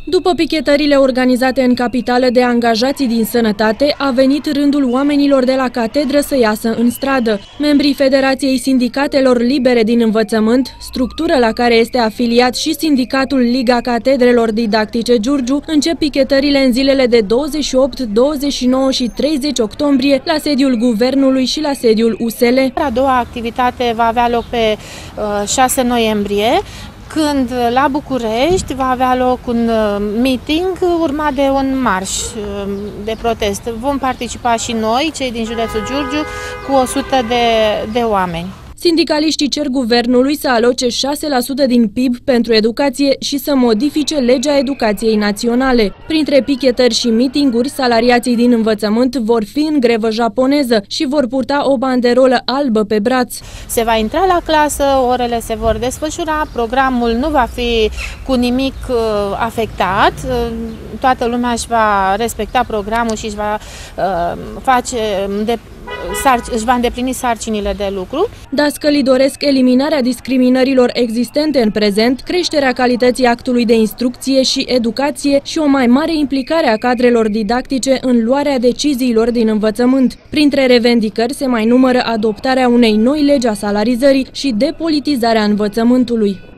După pichetările organizate în capitală de angajații din sănătate, a venit rândul oamenilor de la catedră să iasă în stradă. Membrii Federației Sindicatelor Libere din Învățământ, structură la care este afiliat și sindicatul Liga Catedrelor Didactice Giurgiu, încep pichetările în zilele de 28, 29 și 30 octombrie la sediul Guvernului și la sediul USL. A doua activitate va avea loc pe 6 noiembrie, când la București va avea loc un meeting urmat de un marș de protest. Vom participa și noi, cei din județul Giurgiu, cu 100 de oameni. Sindicaliștii cer guvernului să aloce 6% din PIB pentru educație și să modifice legea educației naționale. Printre pichetări și mitinguri, salariații din învățământ vor fi în grevă japoneză și vor purta o banderolă albă pe braț. Se va intra la clasă, orele se vor desfășura, programul nu va fi cu nimic afectat, toată lumea își va respecta programul și își va îndeplini sarcinile de lucru. Dascălii doresc eliminarea discriminărilor existente în prezent, creșterea calității actului de instrucție și educație și o mai mare implicare a cadrelor didactice în luarea deciziilor din învățământ. Printre revendicări se mai numără adoptarea unei noi legi a salarizării și depolitizarea învățământului.